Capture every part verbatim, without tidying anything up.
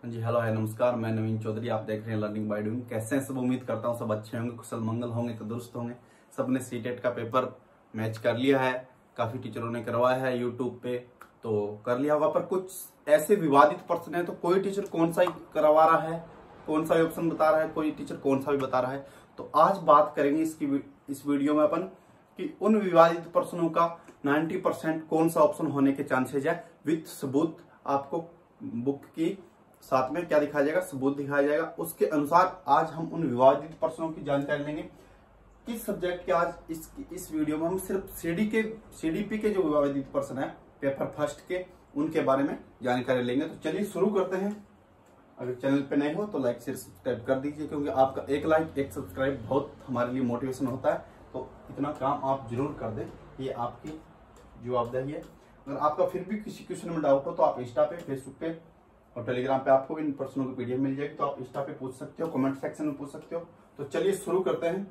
जी hello है नमस्कार, मैं नवीन चौधरी। आप देख रहे हैं लर्निंग बाय डूइंग। कैसे हैं सब? उम्मीद करता हूँ सब अच्छे होंगे, कुशल मंगल होंगे, तंदुरुस्त होंगे। सबने सीटेट का पेपर मैच कर लिया है, काफी टीचरों ने करवाया है यूट्यूब पे, तो कर लिया होगा। पर कुछ ऐसे विवादित प्रश्न है, तो कोई टीचर कौन सा ही करवा रहा है, कौन सा ऑप्शन बता रहा है, कोई टीचर कौन सा भी बता रहा है। तो आज बात करेंगे इसकी इस वीडियो में अपन कि उन विवादित प्रश्नों का नब्बे परसेंट कौन सा ऑप्शन होने के चांसेज है, विद सबूत। आपको बुक की साथ में क्या दिखाया जाएगा? सबूत दिखाया जाएगा। उसके अनुसार आज हम उन विवादित प्रश्नों की जानकारी लेंगे। किस सब्जेक्ट के आज इस इस वीडियो में हम सिर्फ सीडी के सीडीपी के जो विवादित प्रश्न है पेपर फर्स्ट के, उनके बारे में जानकारी लेंगे। तो चलिए शुरू करते हैं। अगर चैनल पे नए हो तो लाइक शेयर सब्सक्राइब कर दीजिए, क्योंकि आपका एक लाइक एक सब्सक्राइब बहुत हमारे लिए मोटिवेशन होता है। तो इतना काम आप जरूर कर दें, ये आपकी जवाबदेही है। अगर आपका फिर भी किसी क्वेश्चन में डाउट हो तो आप इंस्टा पे, फेसबुक पे और टेलीग्राम पे आपको इन प्रश्नों की पीडीएफ मिल जाएगी, तो आप इंस्टा पे पूछ सकते हो, कमेंट सेक्शन में पूछ सकते हो। तो चलिए शुरू करते हैं।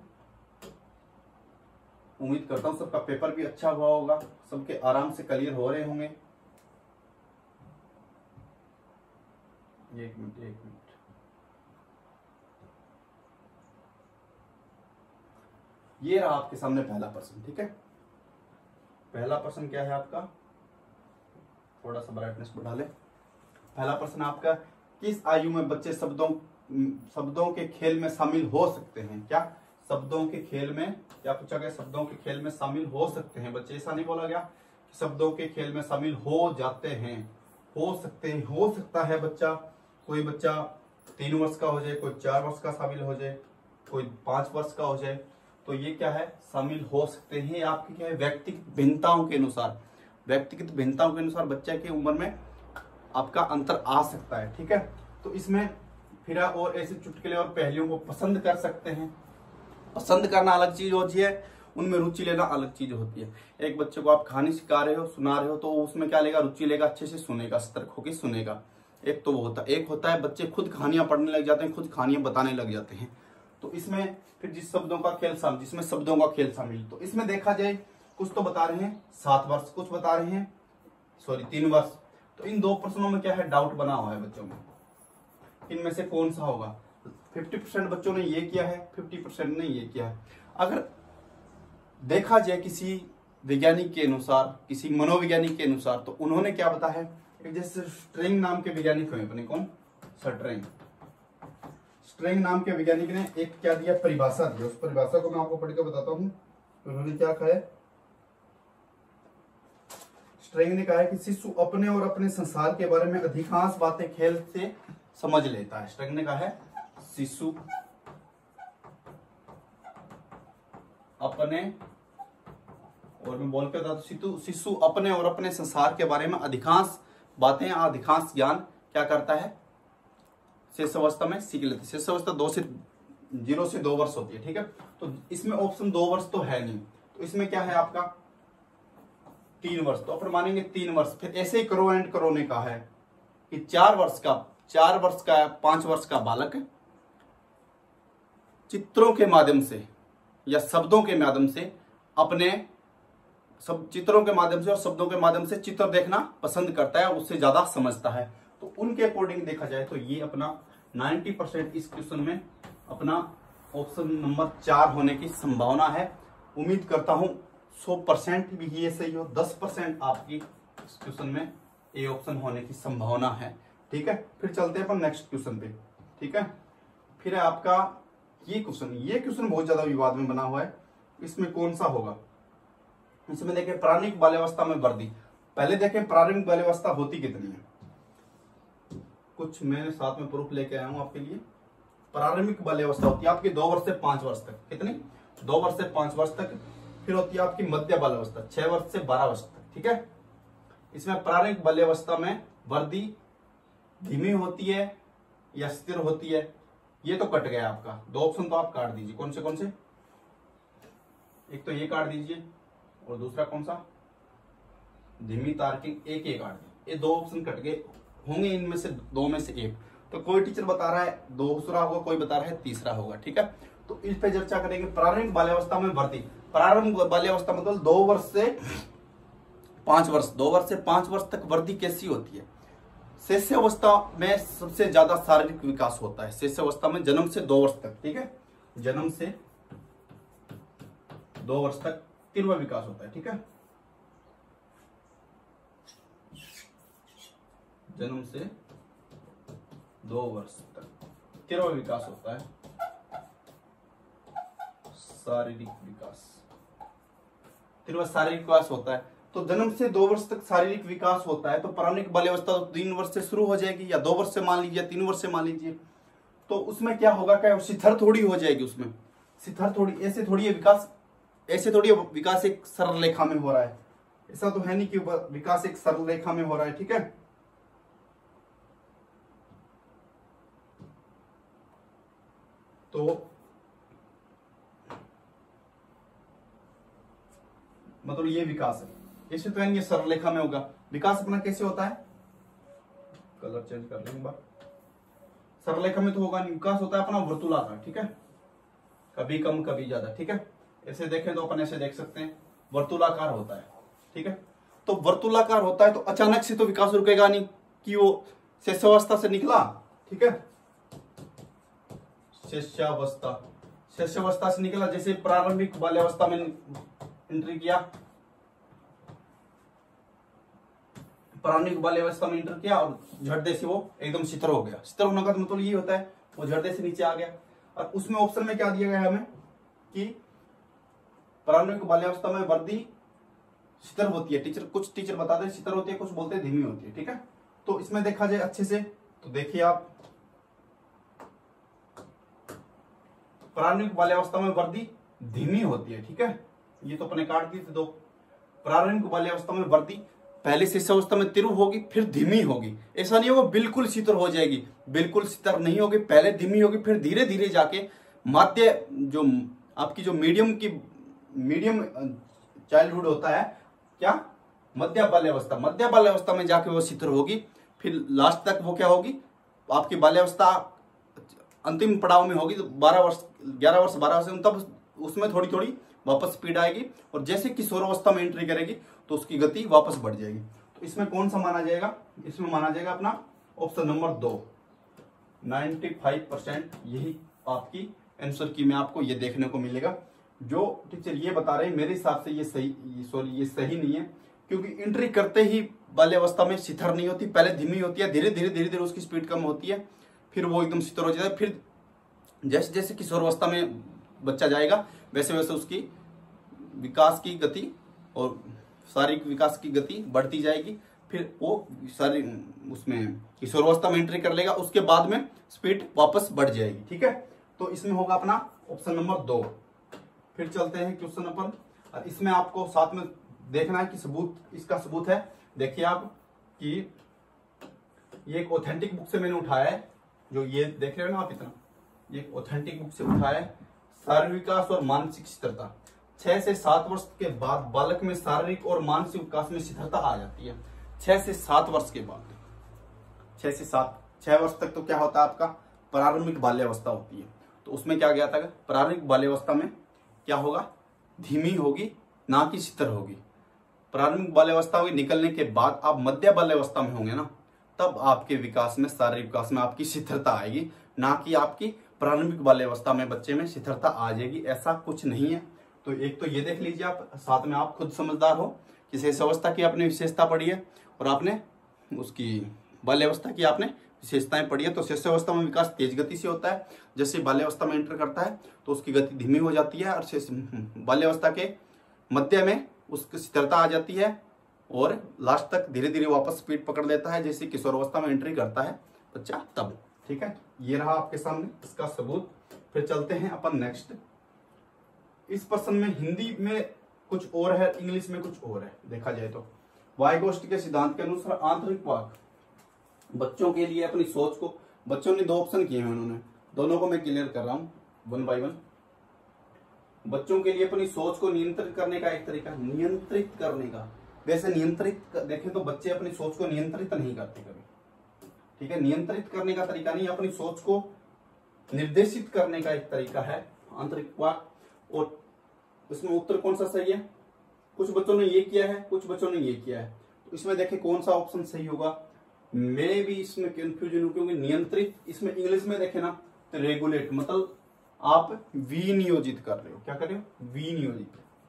उम्मीद करता हूं सबका पेपर भी अच्छा हुआ होगा, सबके आराम से क्लियर हो रहे होंगे। एक मिनट एक मिनट ये रहा आपके सामने पहला प्रश्न। ठीक है, पहला प्रश्न क्या है आपका? थोड़ा सा ब्राइटनेस बढ़ा ले। पहला प्रश्न आपका, किस आयु में बच्चे शब्दों शब्दों के खेल में शामिल हो सकते हैं? क्या शब्दों के खेल में, क्या पूछा गया? शब्दों के खेल में शामिल हो सकते हैं बच्चे, ऐसा नहीं बोला गया कि शब्दों के खेल में शामिल हो जाते हैं। हो सकते हैं, हो सकता है बच्चा, कोई बच्चा तीन वर्ष का हो जाए, कोई चार वर्ष का शामिल हो जाए, कोई पांच वर्ष का हो जाए, तो ये क्या है? शामिल हो सकते हैं। आपकी क्या है? व्यक्तिगत भिन्नताओं के अनुसार, व्यक्तिगत भिन्नताओं के अनुसार बच्चे की उम्र में आपका अंतर आ सकता है। ठीक है, तो इसमें फिर और ऐसे चुटकुले और पहेलियों को पसंद कर सकते हैं। पसंद करना अलग चीज होती है, उनमें रुचि लेना अलग चीज होती है। एक बच्चे को आप कहानी सिखा रहे हो, सुना रहे हो, तो उसमें क्या लेगा? रुचि लेगा, अच्छे से सुनेगा, सतर्क होकर सुनेगा। एक तो वो होता है। एक होता है बच्चे खुद कहानियां पढ़ने लग जाते हैं, खुद कहानियां बताने लग जाते हैं। तो इसमें फिर जिस शब्दों का खेल शामिल, जिसमें शब्दों का खेल शामिल, तो इसमें देखा जाए कुछ तो बता रहे हैं सात वर्ष, कुछ बता रहे हैं सॉरी तीन वर्ष। तो इन दो प्रश्नों में क्या है? डाउट बना हुआ है बच्चों में, इनमें से कौन सा होगा? पचास परसेंट बच्चों ने ये किया है, पचास परसेंट ने ये किया है। अगर देखा जाए किसी वैज्ञानिक के अनुसार, किसी मनोवैज्ञानिक के अनुसार, तो उन्होंने क्या बताया है? एक जैसे स्ट्रिंग नाम के वैज्ञानिक हुए अपने, कौन? स्ट्रिंग स्ट्रिंग नाम के वैज्ञानिक ने एक क्या दिया? परिभाषा दिया। उस परिभाषा को मैं आपको पढ़ के बताता हूँ। उन्होंने क्या कहा है? स्ट्रिंग ने कहा है कि शिशु अपने और अपने संसार के बारे में अधिकांश बातें खेल से समझ लेता है। स्ट्रिंग ने कहा है शिशु अपने, और मैं बोल के बता शिशु शिशु अपने और अपने संसार के बारे में अधिकांश बातें, अधिकांश ज्ञान क्या करता है? शेष अवस्था में सीख लेते। शेष अवस्था दो से जीरो से दो वर्ष होती है। ठीक है, तो इसमें ऑप्शन दो वर्ष तो है नहीं, तो इसमें क्या है आपका? तीन वर्ष। तो फिर मानेंगे तीन वर्ष। फिर ऐसे ही करो एंड करो ने कहा है कि चार वर्ष का चार वर्ष का पांच वर्ष का बालक चित्रों के माध्यम से या शब्दों के माध्यम से अपने सब चित्रों के माध्यम से और शब्दों के माध्यम से चित्र देखना पसंद करता है, उससे ज्यादा समझता है। तो उनके अकॉर्डिंग देखा जाए तो ये अपना नब्बे परसेंट इस क्वेश्चन में अपना ऑप्शन नंबर चार होने की संभावना है। उम्मीद करता हूं सौ परसेंट भी ये सही हो, दस परसेंट आपकी इस क्वेश्चन में ए ऑप्शन होने की संभावना है। ठीक है, फिर चलते हैं अपन नेक्स्ट क्वेश्चन पे। ठीक है, फिर है आपका ये क्वेश्चन। ये क्वेश्चन बहुत ज्यादा विवाद में बना हुआ है। इसमें कौन सा होगा? इसमें देखें प्रारंभिक बाल्यावस्था में वृद्धि। पहले देखें प्रारंभिक बाल्यावस्था होती कितनी है, कुछ मैं साथ में प्रूफ लेके आया हूं आपके लिए। प्रारंभिक बाल्यावस्था होती है आपकी दो वर्ष से पांच वर्ष तक। कितनी? दो वर्ष से पांच वर्ष तक। फिर होती है आपकी मध्य बाल्यावस्था, छह वर्ष से बारह वर्ष तक। ठीक है, इसमें प्रारंभिक बाल्यावस्था में वृद्धि धीमी होती है या स्थिर होती है? ये तो कट गया आपका। दो ऑप्शन तो आप काट दीजिए। कौन से कौन से? एक तो ये काट दीजिए, और दूसरा कौन सा? धीमी तार्किक, एक एक काट दीजिए। ये दो ऑप्शन कट गए होंगे, इनमें से दो में से एक। तो कोई टीचर बता रहा है दूसरा होगा, कोई बता रहा है तीसरा होगा। ठीक है, तो इस पे चर्चा करेंगे। प्रारंभिक बाल्यावस्था में वृद्धि। प्रारंभिक बाल्यावस्था मतलब दो वर्ष से पांच वर्ष, दो वर्ष से पांच वर्ष तक वृद्धि कैसी होती है? शिष्यावस्था में सबसे ज्यादा शारीरिक विकास होता है, शिष्यावस्था में जन्म से दो वर्ष तक, ठीक है, जन्म से दो वर्ष तक तीव्र विकास होता है, ठीक है, जन्म से दो वर्ष तक तीव्र विकास होता है, शारीरिक विकास, तीव्र शारीरिक विकास होता है। तो जन्म से दो वर्ष तक शारीरिक विकास होता है, तो प्रारंभिक बाल्यावस्था तो तीन वर्ष से शुरू हो जाएगी, या दो वर्ष से मान लीजिए, तीन वर्ष से मान लीजिए। तो उसमें क्या होगा, क्या शिथिर थोड़ी हो जाएगी, उसमें शिथिर थोड़ी, ऐसे थोड़ी है विकास, ऐसे थोड़ी विकास एक सरल रेखा में हो रहा है, ऐसा तो है नहीं कि विकास एक सरल रेखा में हो रहा है, ठीक है। तो मतलब ये विकास है, ऐसे तो ये सरल रेखा में होगा। विकास अपना कैसे होता है, कलर चेंज कर लेंगे बार, सरल रेखा में तो होगा नहीं, विकास होता है अपना वर्तुलाकार, ठीक है, कभी कम कभी ज्यादा, ठीक है। ऐसे देखें तो अपन ऐसे देख सकते हैं, वर्तुलाकार होता है, ठीक है। तो वर्तुलाकार होता है तो अचानक से तो विकास रुकेगा नहीं कि वो शिष्यावस्था से निकला, ठीक है, शिष्यावस्था, शिष्यावस्था से निकला, जैसे प्रारंभिक बाल्यावस्था में एंट्री किया, प्रारंभिक बाल्यावस्था में एंटर किया और झटदे से वो एकदम शिथिल हो गया। शिथिल होने का मतलब ये होता है वो झटदे से नीचे आ गया। और उसमें ऑप्शन में क्या दिया गया है हमें कि प्रारंभिक बाल्यावस्था में वृद्धि शिथिल होती है, टीचर कुछ टीचर बताते हैं शिथिल होती है, कुछ बोलते हैं धीमी होती है, ठीक है। तो इसमें देखा जाए अच्छे से तो देखिए आप, प्रारंभिक बाल्यावस्था में वृद्धि धीमी होती है, ठीक है, ये तो अपने काट दिए थे दो। प्रारंभिक बाल्यावस्था में वृद्धि पहले शिष्यावस्था में तीव्र होगी, फिर धीमी होगी, ऐसा नहीं होगा बिल्कुल शिथिल हो जाएगी, बिल्कुल शिथिल नहीं होगी, पहले धीमी होगी, फिर धीरे धीरे जाके मध्य जो आपकी जो मीडियम की मीडियम चाइल्डहुड होता है, क्या मध्य बाल्यावस्था, मध्य बाल्यावस्था में जाके वो शिथिल होगी, फिर लास्ट तक वो क्या होगी आपकी बाल्यावस्था अंतिम पड़ाव में होगी, तो बारह वर्ष ग्यारह वर्ष बारह वर्ष तब उसमें थोड़ी थोड़ी वापस स्पीड आएगी, और जैसे किशोरावस्था में एंट्री करेगी तो उसकी गति वापस बढ़ जाएगी। तो इसमें कौन सा माना जाएगा, इसमें माना जाएगा अपना ऑप्शन नंबर दो, पचानवे परसेंट यही आपकी आंसर की में आपको ये देखने को मिलेगा। जो टीचर ये बता रहे हैं मेरे हिसाब से ये सही, सॉरी ये सही नहीं है, क्योंकि एंट्री करते ही बाल्यावस्था में शिथिल नहीं होती, पहले धीमी होती है, धीरे धीरे धीरे धीरे उसकी स्पीड कम होती है, फिर वो एकदम शिथिल हो जाता है, फिर जैसे जैसे किशोरावस्था में बच्चा जाएगा वैसे वैसे उसकी विकास की गति और शारीरिक विकास की गति बढ़ती जाएगी, फिर वो सारी उसमें किशोरावस्था में एंट्री कर लेगा, उसके बाद में स्पीड वापस बढ़ जाएगी, ठीक है। तो इसमें होगा अपना ऑप्शन नंबर दो। फिर चलते हैं क्वेश्चन नंबर, और इसमें आपको साथ में देखना है कि सबूत, इसका सबूत है, देखिए आप कि ये एक ऑथेंटिक बुक से मैंने उठाया है, जो ये देख रहे हो ना आप इतना, ये ऑथेंटिक बुक से उठाया है, शारीरिक विकास और मानसिक स्थिरता। छह से सात वर्ष के बाद बालक में शारीरिक और मानसिक विकास में स्थिरता आ जाती है, छह से सात वर्ष के बाद, छह से सात छह वर्ष तक तो क्या होता है आपका प्रारंभिक बाल्यावस्था होती है। तो उसमें क्या गया था, प्रारंभिक बाल्यावस्था में क्या होगा, धीमी होगी ना कि शिथिल होगी। प्रारंभिक बाल्यावस्था के निकलने के बाद आप मध्य बाल्यावस्था में होंगे ना, तब आपके विकास में शारीरिक विकास में आपकी शिथिलता आएगी, ना कि आपकी प्रारंभिक बाल्यावस्था में बच्चे में शिथिलता आ जाएगी, ऐसा कुछ नहीं है। तो एक तो ये देख लीजिए आप, साथ में आप खुद समझदार हो कि शिष्यावस्था की आपने विशेषता पढ़ी है और आपने उसकी बाल्यावस्था की आपने विशेषताएं पढ़ी है। तो शिष्यावस्था में विकास तेज गति से होता है, जैसे बाल्यावस्था में एंटर करता है तो उसकी गति धीमी हो जाती है, और बाल्यावस्था के मध्य में उसकी स्थिरता आ जाती है, और लास्ट तक धीरे धीरे वापस स्पीड पकड़ लेता है, जैसे किशोरावस्था में एंट्री करता है बच्चा तब, ठीक है। ये रहा आपके सामने इसका सबूत। फिर चलते हैं अपन नेक्स्ट। इस प्रश्न में हिंदी में कुछ और है, इंग्लिश में कुछ और है। देखा जाए तो वाइगोस्टी के सिद्धांत के अनुसार आंतरिक वाक बच्चों के लिए अपनी सोच को, बच्चों ने दो ऑप्शन किए हैं उन्होंने, दोनों को मैं क्लियर कर रहा हूं वन बाय वन। बच्चों के लिए अपनी सोच को नियंत्रित करने का एक तरीका, नियंत्रित करने का, वैसे नियंत्रित देखें तो बच्चे अपनी सोच को नियंत्रित नहीं करते कभी, ठीक है। नियंत्रित करने का तरीका नहीं, अपनी सोच को निर्देशित करने का एक तरीका है आंतरिक वाक। और इसमें उत्तर कौन सा सही है, कुछ बच्चों ने ये किया है, कुछ बच्चों ने ये किया है। तो इसमें देखें कौन सा ऑप्शन सही होगा। मैं भी इसमें कंफ्यूजन हूं, क्योंकि नियंत्रित इसमें इंग्लिश में देखे ना तो रेगुलेट मतलब आप विनियोजित कर रहे हो। क्या कर रहे हो? विनियोजित।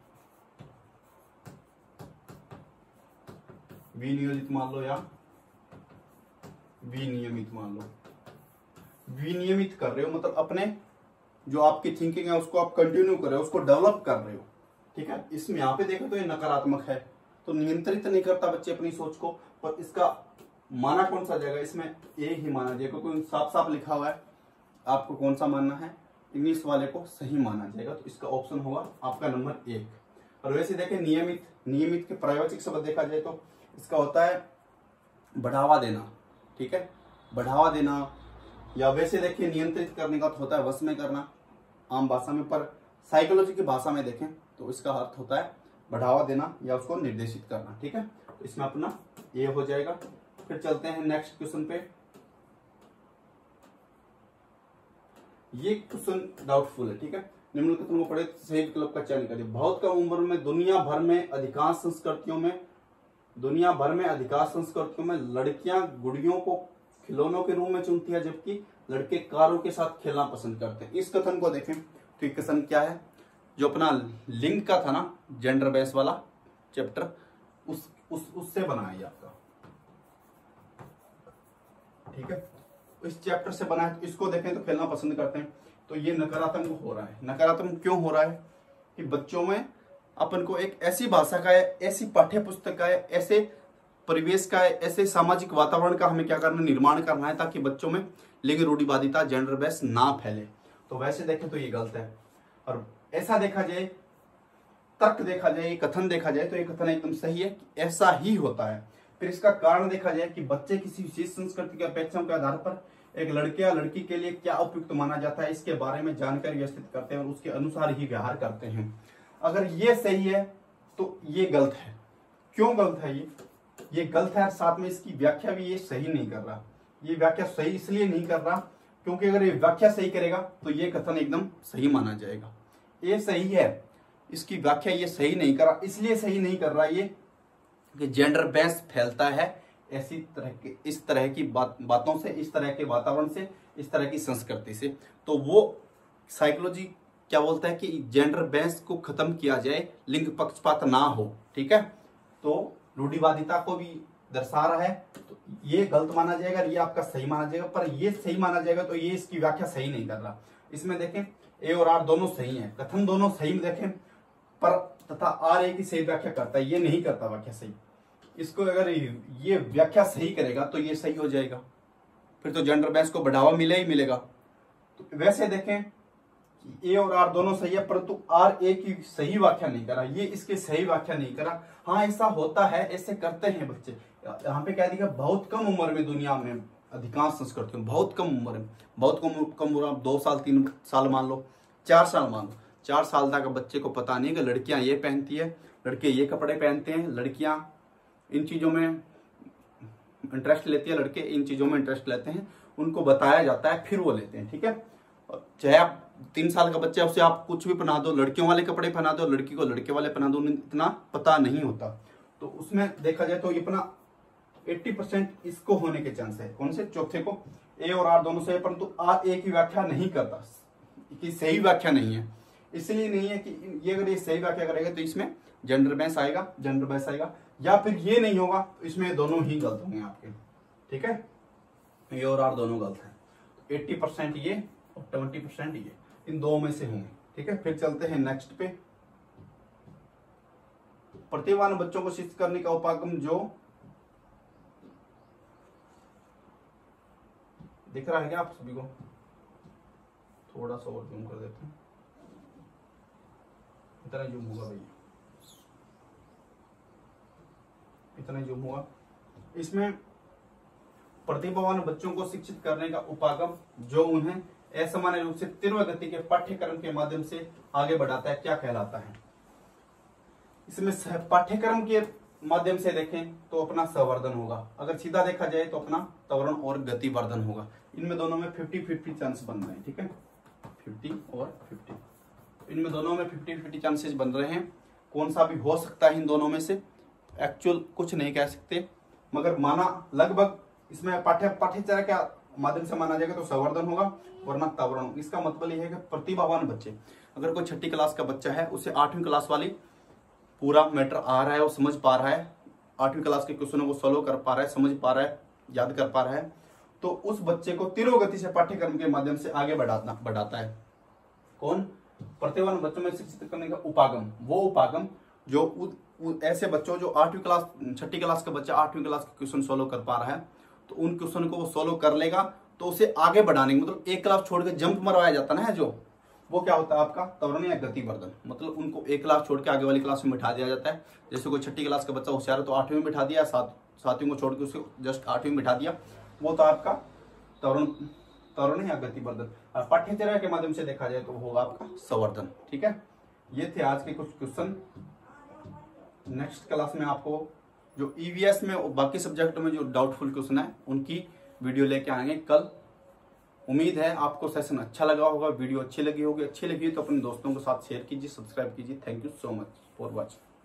विनियोजित मान लो या विनियमित मान लो। विनियमित कर रहे हो मतलब अपने जो आपकी थिंकिंग है उसको आप कंटिन्यू कर रहे हो, उसको डेवलप कर रहे हो। ठीक है, इसमें यहाँ पे देखो तो ये नकारात्मक है, तो नियंत्रित नहीं करता बच्चे अपनी सोच को। और इसका माना कौन सा जाएगा? इसमें ए ही माना जाएगा, क्योंकि साफ साफ लिखा हुआ है। आपको कौन सा मानना है? इंग्लिश वाले को सही माना जाएगा, तो इसका ऑप्शन होगा आपका नंबर एक। और वैसे देखें नियमित, नियमित के प्रायोगिक शब्द देखा जाए तो इसका होता है बढ़ावा देना। ठीक है, बढ़ावा देना, या वैसे देखिए नियंत्रित करने का तो होता है वश में करना आम भाषा में, पर साइकोलॉजी की भाषा में देखें तो इसका अर्थ होता है बढ़ावा देना या उसको निर्देशित करना। ठीक है, तो इसमें अपना ये हो जाएगा। फिर चलते हैं नेक्स्ट क्वेश्चन पे। ये क्वेश्चन डाउटफुल है। ठीक है, निम्नलिखित को पढ़े सही विकल्प का चयन करिए। बहुत कम उम्र में दुनिया भर में अधिकांश संस्कृतियों में दुनिया भर में अधिकांश संस्कृतियों में लड़कियां गुड़ियों को खिलौनों के रूप में चुनती है, जबकि लड़के कारों के साथ खेलना पसंद करते हैं। इस कथन को देखें तो ये कथन क्या है? जो अपना लिंग का था ना, जेंडर बेस वाला चैप्टर, उस उस उससे बना है आपका। ठीक है, इस चैप्टर से बना है। इसको देखें तो खेलना पसंद करते हैं, तो ये नकारात्मक हो रहा है। नकारात्मक क्यों हो रहा है? कि बच्चों में अपन को एक ऐसी भाषा का है, ऐसी पाठ्य पुस्तक का है, ऐसे परिवेश का है, ऐसे सामाजिक वातावरण का हमें क्या करना, निर्माण करना है, ताकि बच्चों में लिंग रूढ़िवादिता, जेंडर बेस ना फैले। तो वैसे देखें तो ये गलत है। और ऐसा देखा जाए, तर्क देखा जाए, कथन देखा जाए तो ये कथन एकदम सही है कि ऐसा ही होता है। फिर इसका कारण देखा जाए कि बच्चे किसी विशेष संस्कृति के अपेक्षाओं के आधार पर एक लड़के या लड़की के लिए क्या उपयुक्त माना जाता है, इसके बारे में जानकारी व्यवस्थित करते हैं और उसके अनुसार ही व्यवहार करते हैं। अगर ये सही है तो ये गलत है। क्यों गलत है? ये ये गलत है, साथ में इसकी व्याख्या भी ये सही नहीं कर रहा। ये व्याख्या सही इसलिए नहीं कर रहा क्योंकि अगर ये व्याख्या सही करेगा तो ये कथन एकदम सही माना जाएगा। ये सही है, इसकी व्याख्या ये सही नहीं कर रहा। इसलिए सही नहीं कर रहा ये कि जेंडर बेस फैलता है ऐसी तरह के, इस तरह की बात बातों से, इस तरह के वातावरण से, इस तरह की संस्कृति से। तो वो साइकोलॉजी क्या बोलता है कि जेंडर बेस को खत्म किया जाए, लिंग पक्षपात ना हो। ठीक है, तो रूढ़िवादिता को भी दर्शा रहा है, तो ये गलत माना जाएगा, ये आपका सही माना जाएगा। पर ये सही माना जाएगा तो ये इसकी व्याख्या सही नहीं कर रहा। इसमें देखें ए और आर दोनों सही है, कथन दोनों सही में देखें, पर तथा आर ए की सही व्याख्या करता है, ये नहीं करता व्याख्या सही। इसको अगर ये व्याख्या सही करेगा तो ये सही हो जाएगा, फिर तो जेंडर बेस को बढ़ावा मिले ही मिलेगा। तो वैसे देखें कि ए और आर दोनों सही है, परंतु आर ए की सही व्याख्या नहीं करा, ये इसकी सही व्याख्या नहीं करा। हाँ, ऐसा होता है, ऐसे करते हैं बच्चे। यहाँ पे क्या दिखा, बहुत कम उम्र में दुनिया में अधिकांश संस्कृतियों में, बहुत कम उम्र में, बहुत कम कम उम्र, दो साल तीन साल मान लो, चार साल मान लो, चार साल तक बच्चे को पता नहीं कि लड़कियां ये पहनती है, लड़के ये कपड़े पहनते हैं, लड़कियां इन चीजों में इंटरेस्ट लेती है, लड़के इन चीजों में इंटरेस्ट लेते हैं, उनको बताया जाता है, फिर वो लेते हैं। ठीक है, चाहे आप तीन साल का बच्चा है उसे आप कुछ भी पहना दो, लड़कियों वाले कपड़े पहना दो, लड़की को लड़के वाले पहना दो, इतना पता नहीं होता। तो उसमें देखा जाए तो ये अपना अस्सी परसेंट इसको होने के चांस है। कौन से? चौथे को। ए और आर दोनों से, परंतु आर ए की व्याख्या नहीं करता, कि सही व्याख्या नहीं है। इसलिए नहीं है कि ये अगर ये सही व्याख्या करेगा तो इसमें जेंडर बेस आएगा, जेंडर बेस आएगा, या फिर ये नहीं होगा तो इसमें दोनों ही गलत होंगे आपके। ठीक है, ए और आर दोनों गलत है। अस्सी परसेंट ये और बीस परसेंट ये, इन दो में से होंगे। ठीक है, फिर चलते हैं नेक्स्ट पे। प्रतिभावान बच्चों को शिक्षित करने का उपागम जो दिख रहा है क्या आप सभी को? थोड़ा सा और जूम कर देते हैं, इतना जूम होगा भैया, इतना जूम हुआ। इसमें प्रतिभावान बच्चों को शिक्षित करने का उपागम जो उन्हें असामान्य रूप से तीव्र गति के पाठ्यक्रम के माध्यम से आगे बढ़ाता है, क्या कहलाता है? इसमें पाठ्यक्रम के माध्यम से देखें तो अपना संवर्धन होगा, अगर सीधा देखा जाए तो अपना त्वरण और गतिवर्धन होगा। इनमें दोनों में फिफ्टी फिफ्टी चांस बन रहे हैं। ठीक है, फिफ्टी और फिफ्टी, इनमें दोनों में फिफ्टी फिफ्टी चांसेस बन रहे हैं। कौन सा भी हो सकता है इन दोनों में से, एक्चुअल कुछ नहीं कह सकते, मगर माना लगभग इसमें पाठ्य पाठ्यचर्या के माध्यम से माना जाएगा तो संवर्धन होगा, वरना तवरण। इसका मतलब ये है कि प्रतिभावान बच्चे, अगर कोई छठी क्लास का बच्चा है, उसे आठवीं क्लास वाली पूरा मैटर आ रहा है, वो समझ पा रहा है, आठवीं क्लास के क्वेश्चनों को सोल्व कर पा रहा है, समझ पा रहा है, याद कर पा रहा है, तो उस बच्चे को तिरोगति से पाठ्यक्रम के माध्यम से आगे बढ़ाना बढ़ाता है। कौन? प्रतिभावान बच्चों में शिक्षित करने का उपागम, वो उपागम जो उ, उ, ऐसे बच्चों जो आठवीं क्लास छठी क्लास का बच्चा आठवीं क्लास के क्वेश्चन सोल्व कर पा रहा है, तो उन क्वेश्चन को वो सोल्व कर लेगा, तो उसे आगे बढ़ाने मतलब एक क्लास छोड़ के जंप मरवाया जाता है ना, जो वो क्या होता है आपका त्वरण या गतिवर्धन। मतलब उनको एक क्लास छोड़ के आगे वाली क्लास में बिठा दिया जाता है। जैसे कोई छठी क्लास का बच्चा होशियार है तो आठवीं में बिठा दिया, सात सातवीं को छोड़ के उसको जस्ट आठवीं में बिठा दिया, वो तो आपका त्वरण त्वरण या गतिवर्धन। और पाठ्यचर्या के माध्यम से देखा जाए तो होगा आपका संवर्धन। ठीक है, ये थे आज के कुछ क्वेश्चन। नेक्स्ट क्लास में आपको जो ईवीएस में और बाकी सब्जेक्ट में जो डाउटफुल क्वेश्चन है उनकी वीडियो लेके आएंगे कल। उम्मीद है आपको सेशन अच्छा लगा होगा, वीडियो अच्छी लगी होगी। अच्छी लगी तो अपने दोस्तों के साथ शेयर कीजिए, सब्सक्राइब कीजिए। Thank you so much for watching.